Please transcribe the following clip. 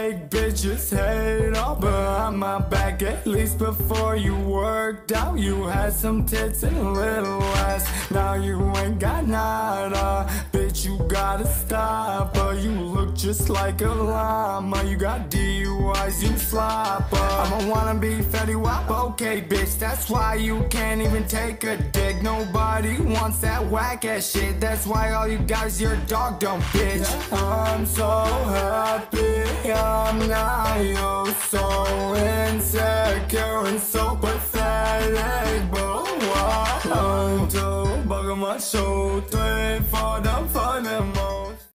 fake bitches hate all behind my back. At least before you worked out, you had some tits and a little ass. Now you ain't got nada, bitch, you gotta stop. You look just like a llama. You got DUIs, you slopper. I'm a wannabe Fetty Wap, okay, bitch. That's why you can't even take a dick. Nobody wants that whack ass shit. That's why all you got is your dog dumb, bitch. I'm so happy I'm not you. So insecure and so pathetic, but why? I'm too bug on my show, 3, 4